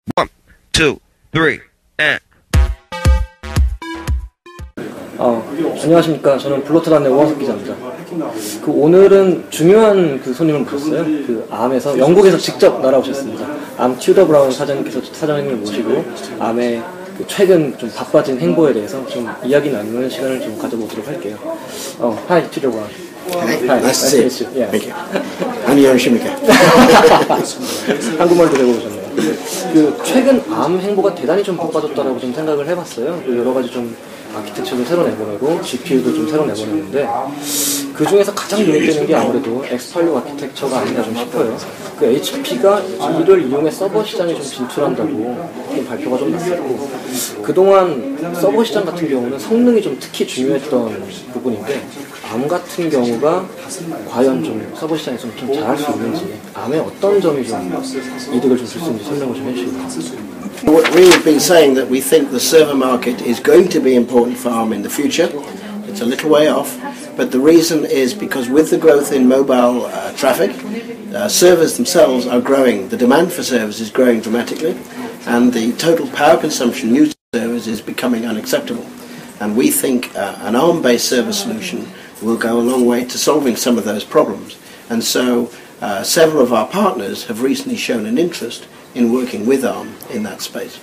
One, two, three, and. 안녕하십니까. 저는 블로터단의 오원석 기자입니다. 오늘은 중요한 손님을 모셨어요. 암에서 영국에서 직접 날아오셨습니다. 암 튜더 브라운 사장님을 모시고 암의 최근 좀 바빠진 행보에 대해서 좀 이야기 나누는 시간을 좀 가져보도록 할게요. Hi, Tudor Brown. Hi, nice to see you. Yeah. Thank you. 안녕하십니까. 한국말도 배워보셨네요. 최근 암 행보가 대단히 좀 바빠졌다라고 좀 생각을 해봤어요. 여러 가지 좀 아키텍처도 새로 내보내고 GPU도 좀 새로 내보내는데 그 중에서 가장 유행되는 게 아무래도 X86 아키텍처가 아닌가 좀 싶어요. HP가 이를 이용해 서버 시장에 좀 진출한다고 좀 발표가 좀 났었고, 그동안 서버 시장 같은 경우는 성능이 좀 특히 중요했던 부분인데 암 같은 경우가 과연 좀 서버 시장에서 좀 잘할 수 있는지, 암의 어떤 점이 좀 이득을 좀 줄 수 있는지 설명을 좀 해주시고요. We've been saying that we think the server market is going to be important for ARM in the future. It's a little way off, but the reason is because with the growth in mobile traffic, servers themselves are growing. The demand for servers is growing dramatically, and the total power consumption used in servers is becoming unacceptable. And we think an ARM-based server solution will go a long way to solving some of those problems. And so several of our partners have recently shown an interest in working with ARM in that space.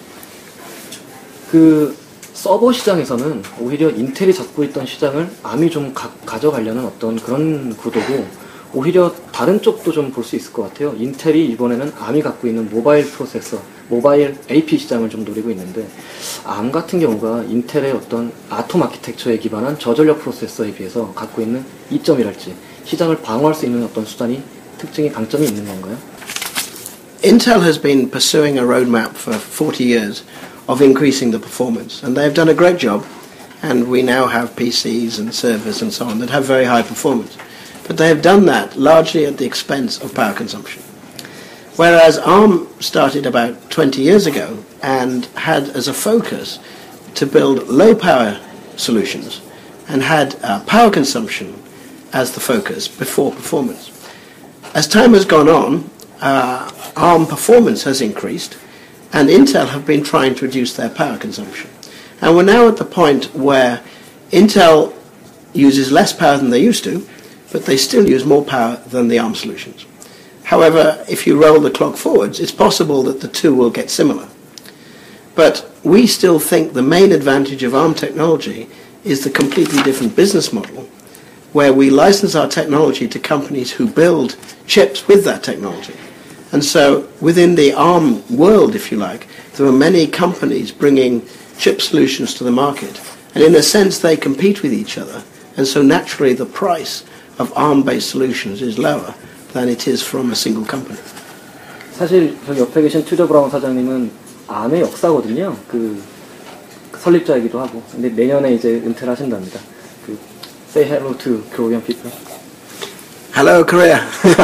서버 시장에서는 오히려 인텔이 잡고 있던 시장을 암이 좀 가져가려는 어떤 그런 구도고, 오히려 다른 쪽도 좀 볼 수 있을 것 같아요. 인텔이 이번에는 암이 갖고 있는 모바일 프로세서, 모바일 AP 시장을 좀 노리고 있는데, 암 같은 경우가 인텔의 어떤 아톰 아키텍처에 기반한 저전력 프로세서에 비해서 갖고 있는 이점이랄지 시장을 방어할 수 있는 어떤 수단이, 특징이, 강점이 있는 건가요? Intel has been pursuing a roadmap for 40 years of increasing the performance, and they've done a great job, and we now have PCs and servers and so on that have very high performance. But they have done that largely at the expense of power consumption. Whereas ARM started about 20 years ago and had as a focus to build low power solutions and had power consumption as the focus before performance. As time has gone on, ARM performance has increased, and Intel have been trying to reduce their power consumption. And we're now at the point where Intel uses less power than they used to, but they still use more power than the ARM solutions. However, if you roll the clock forwards, it's possible that the two will get similar. But we still think the main advantage of ARM technology is the completely different business model, where we license our technology to companies who build chips with that technology. And so within the ARM world, if you like, there are many companies bringing chip solutions to the market. And in a sense, they compete with each other. And so naturally, the price of ARM-based solutions is lower than it is from a single company. 사실 저기 옆에 계신 튜더 브라운 사장님은 암의 역사거든요. 설립자이기도 하고. 근데 내년에 이제 은퇴를 하신답니다. Say hello to Korean people. Hello, Korea.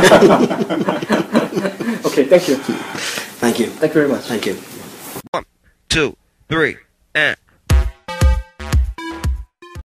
Okay, thank you. Thank you. Thank you very much. Thank you. One, two, three, and.